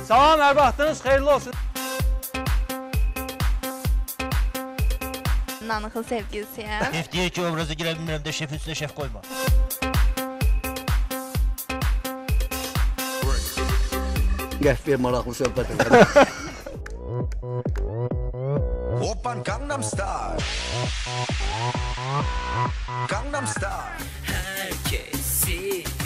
Salam, hər vaxtınız xeyirli olsun. Nanıxın sevgilisiyəm. Şef deyir ki, obrazı girə bilmirəm də şef üstünə şef qoyma. Qəhvəyə maraqlı söhbət edir. Oppan Gangnam Style. Gangnam Style. Herkesi